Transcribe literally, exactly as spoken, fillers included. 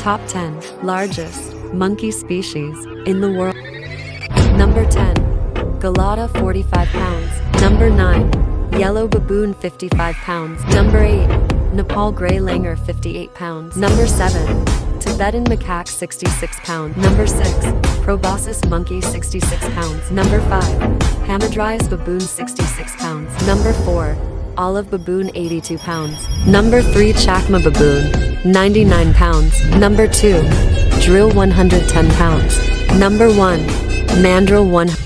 Top ten largest monkey species in the world. Number ten. Galata, forty-five pounds. Number nine. Yellow baboon, fifty-five pounds. Number eight. Nepal gray langur, fifty-eight pounds. Number seven. Tibetan macaque, sixty-six pounds. Number six. Proboscis monkey, sixty-six pounds. Number five. Hamadryas baboon, sixty-six pounds. Number four. Olive baboon, eighty-two pounds. Number three. Chakma baboon, ninety-nine pounds. Number two. Drill, one hundred ten pounds. Number one. Mandrill, one